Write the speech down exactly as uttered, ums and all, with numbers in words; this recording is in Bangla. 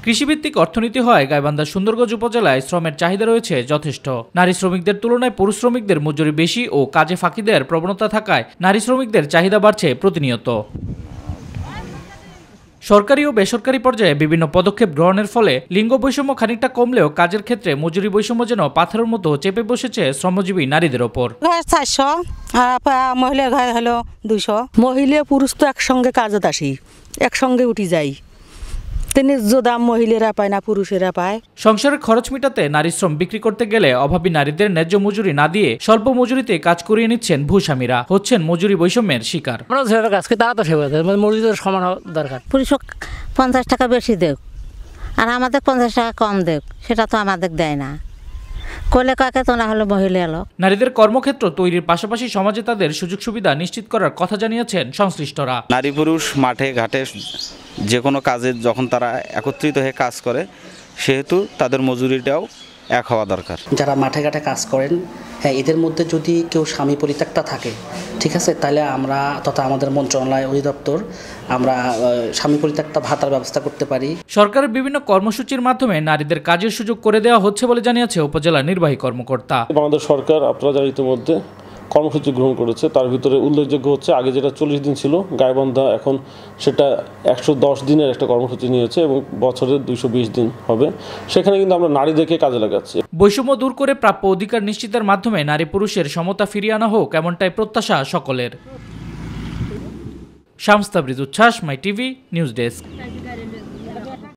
কৃষিভিত্তিক অর্থনীতি হয় গাইবান্ধার সুন্দরগঞ্জ উপজেলায় শ্রমের চাহিদা রয়েছে যথেষ্ট। নারী শ্রমিকদের তুলনায় পুরুষ শ্রমিকদের মজুরি বেশি ও কাজে ফাঁকি দেওয়ার প্রবণতা থাকায় নারী শ্রমিকদের চাহিদা বাড়ছে প্রতিনিয়ত। সরকারি ও বেসরকারি পর্যায়ে বিভিন্ন পদক্ষেপ গ্রহণের ফলে লিঙ্গ বৈষম্য খানিকটা কমলেও কাজের ক্ষেত্রে মজুরি বৈষম্য যেন পাথরের মতো চেপে বসেছে শ্রমজীবী নারীদের ওপর। চারশো মহিলার ঘর হলো দুশো। মহিলা পুরুষ তো একসঙ্গে কাজত আসি, একসঙ্গে উঠি যাই। দাম মহিলারা পায় না, পুরুষেরা পায়। সংসারের খরচ মেটাতে নারী শ্রম বিক্রি করতে গেলে অভাবী নারীদের ন্যায্য মজুরি না দিয়ে স্বল্প মজুরিতে কাজ করিয়ে নিচ্ছেন ভূস্বামীরা, হচ্ছেন মজুরি বৈষম্যের শিকার। পুরুষ পঞ্চাশ টাকা বেশি দেখ আর আমাদের পঞ্চাশ টাকা কম দেখ, সেটা তো আমাদের দেয় না। কোলে কাকে তো না হলো মহিলা এলো। নারীদের কর্মক্ষেত্র তৈরির পাশাপাশি সমাজে তাদের সুযোগ সুবিধা নিশ্চিত করার কথা জানিয়েছেন সংশ্লিষ্টরা। নারী পুরুষ মাঠে ঘাটে যে কোনো কাজে যখন তারা একত্রিত হয়ে কাজ করে, সেহেতু তাদের মজুরিটাও এক হওয়া দরকার। যারা মাঠে ঘাটে কাজ করেন, হ্যাঁ, এদের মধ্যে যদি কেউ স্বামী পরিত্যক্তা থাকে, ঠিক আছে, তাহলে আমরা তথা আমাদের মন্ত্রণালয় অধিদপ্তর আমরা স্বামী পরিত্যক্তা ভাতার ব্যবস্থা করতে পারি। সরকারের বিভিন্ন কর্মসূচির মাধ্যমে নারীদের কাজের সুযোগ করে দেওয়া হচ্ছে বলে জানিয়েছে উপজেলা নির্বাহী কর্মকর্তা। বাংলাদেশ সরকার আপনারা যারা ইতিমধ্যে কর্মসূচি গ্রহণ করেছে তার ভিতরে উল্লেখযোগ্য হচ্ছে আগে যেটা চল্লিশ দিন ছিল, গাইবান্ধা এখন সেটা একশো দশ দিনের একটা কর্মসূচি নিয়েছে এবং বছরে দুইশো বিশ দিন হবে। সেখানে কিন্তু আমরা নারীদেরকে কাজে লাগাচ্ছি। বৈষম্য দূর করে প্রাপ্য অধিকার নিশ্চিতের মাধ্যমে নারী পুরুষের সমতা ফিরিয়ে আনা হোক, এমনটাই প্রত্যাশা সকলের। শামস তাবরিজ উচ্ছ্বাস, মাই টিভি নিউজ ডেস্ক।